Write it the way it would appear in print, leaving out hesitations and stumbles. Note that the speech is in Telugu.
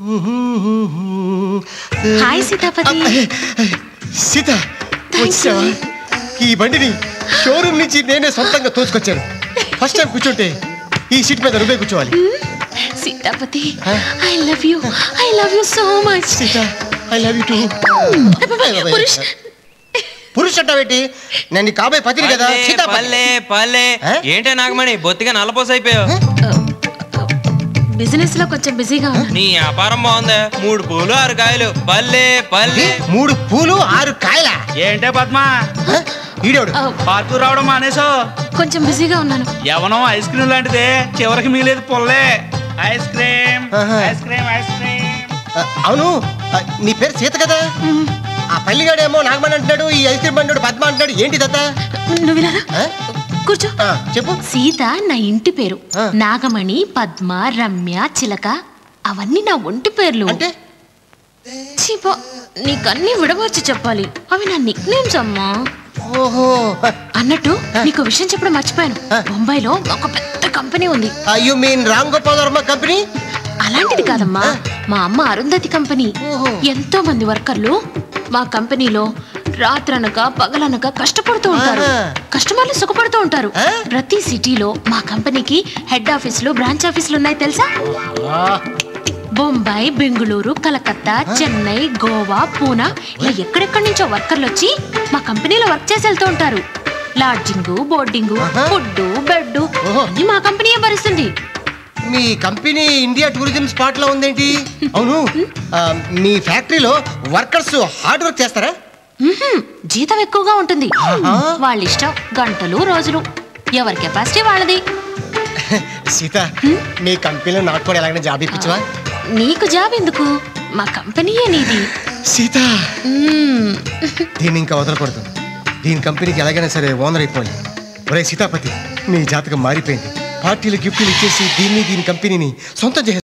హాయ్ సీతాపతి. సీత వచ్చావా? ఈ బండిని షోరూమ్ నుంచి నేనే సొంతంగా తోసుకొచ్చాను. ఫస్ట్ టైం కూర్చుంటే ఈ సీట్ మీద నువ్వే కూర్చోవాలి. Seetapathi, I love you so much. Seeta, I love you too. పురుష్ అంటావేంటి? నేను కాబోయే పతిని కదా. ఏంటే నాగమణి బొత్తిగా నల్లపోస అయిపోయావు? బిజినెస్ లో కొంచెం బిజీగా ఉన్నా. నీ వ్యాపారం బాగుందా? 3 పూలు 6 కాయలు. పల్లె 3 పూలు 6 కాయల. ఏంటే పద్మా ఈడోడు పార్కు రావడం మానేసో? కొంచెం బిజీగా ఉన్నాను. ఎవనో ఐస్ క్రీమ్ లాంటిదే, చివరికి మిగిలేదు పొల్లే. Ice cream ice cream ice cream. అవును, నీ పేరు సీత కదా? ఆ పల్లిగాడేమో నాగమణి అంటున్నాడు, ఈ ఐస్ క్రీమ్ బండి పద్మ అంటున్నాడు. ఏంటి దత్త? నువ్వు వినారా? కూర్చో. చెప్పు. సీత నా ఇంటి పేరు. నాగమణి, పద్మ, రమ్య, చిలక అవన్నీ నా ఒంటి పేర్లు. అంటే చీపో, నీకన్నీ విడవచ్చి చెప్పాలి. అవి నా నిక్ నేమ్స్ అమ్మా. ఓహో. అన్నట్టు నీకు విషయం చెప్పడం మర్చిపోయాను. బొంబాయిలో ఒక పెద్ద కంపెనీ ఉంది. You mean Ram Gopal Varma company? అలాంటిది కాదమ్మా, మా అమ్మ అరుంధతి కంపెనీ. ఎంతో మంది వర్కర్లు మా కంపెనీలో రాత్రనక పగలనక కష్టపడుతూ ఉంటారు. కస్టమర్లు సుఖపడుతూ ఉంటారు. ప్రతి సిటీలో మా కంపెనీకి హెడ్ ఆఫీసులు, బ్రాంచ్ ఆఫీసులు ఉన్నాయి తెలుసా? బొంబాయి, బెంగళూరు, కలకత్తా, చెన్నై, గోవా, పూనా ఇలా ఎక్కడెక్కడి నుంచో వర్కర్లు వచ్చి మా కంపెనీలో వర్క్ చేసి వెళ్తూ ఉంటారు. లాడ్జింగ్, బోర్డింగ్, ఫుడ్, బెడ్ అన్ని మా కంపెనీయే భరిస్తుంది. మీ కంపెనీ ఇండియా టూరిజం స్పాట్ లో ఉందేంటి? అవును, మీ ఫ్యాక్టరీలో వర్కర్స్ హార్డ్ వర్క్ చేస్తారా? జీతం ఎక్కువగా ఉంటుంది. వాళ్ళ ఇష్టం, గంటలు రోజులు, ఎవరి కెపాసిటీ వాళ్ళది. సీత, మీ కంపెనీలో నాకు కూడా ఎలాగైనా జాబ్ ఇప్పించవా? నీకు జాబ్ ఎందుకు? మా కంపెనీయే నీది. సీత, దీన్ని ఇంకా వదలకూడదు. దీని కంపెనీకి ఎలాగైనా సరే ఓనర్ అయిపోవాలి. ఒరే సీతాపతి, నీ జాతకం మారిపోయింది. పార్టీలు గిఫ్ట్లు ఇచ్చేసి దీని కంపెనీని సొంతం చేసి